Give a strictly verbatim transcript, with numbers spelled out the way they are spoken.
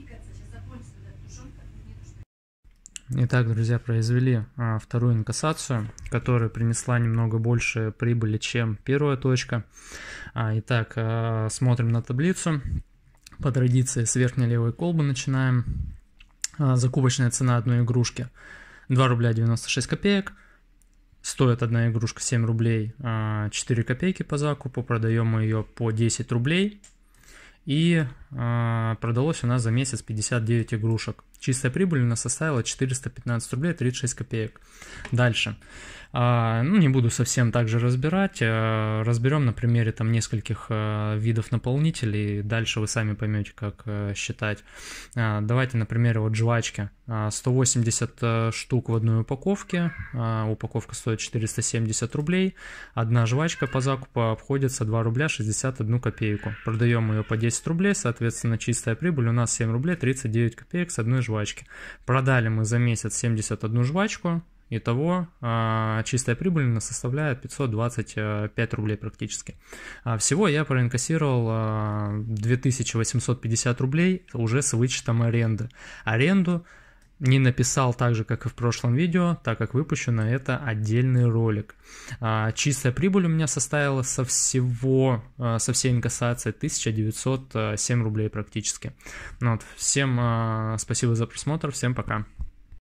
Итак, друзья, произвели а, вторую инкассацию, которая принесла немного больше прибыли, чем первая точка. А, итак, а, смотрим на таблицу. По традиции с верхней левой колбы начинаем. А, закупочная цена одной игрушки два рубля девяносто шесть копеек. Стоит одна игрушка семь рублей, а, четыре копейки по закупу. Продаем мы ее по десять рублей. И э, продалось у нас за месяц пятьдесят девять игрушек. Чистая прибыль у нас составила четыреста пятнадцать рублей тридцать шесть копеек. Дальше. Э, ну, не буду совсем так же разбирать. Э, разберем на примере там нескольких э, видов наполнителей. Дальше вы сами поймете, как э, считать. Э, давайте на примере вот жвачки. Э, сто восемьдесят э, штук в одной упаковке. Э, упаковка стоит четыреста семьдесят рублей. Одна жвачка по закупу обходится два рубля шестьдесят одну копейку. Продаем ее по десять рублей, соответственно, чистая прибыль у нас семь рублей тридцать девять копеек с одной жвачки. Продали мы за месяц семьдесят одну жвачку, итого а, чистая прибыль у нас составляет пятьсот двадцать пять рублей практически. А, всего я проинкассировал а, две тысячи восемьсот пятьдесят рублей уже с вычетом аренды. Аренду не написал так же, как и в прошлом видео, так как выпущу на это отдельный ролик. А, чистая прибыль у меня составила со всего, а, со всей инкассации тысяча девятьсот семь рублей практически. Ну, вот, всем а, спасибо за просмотр, всем пока.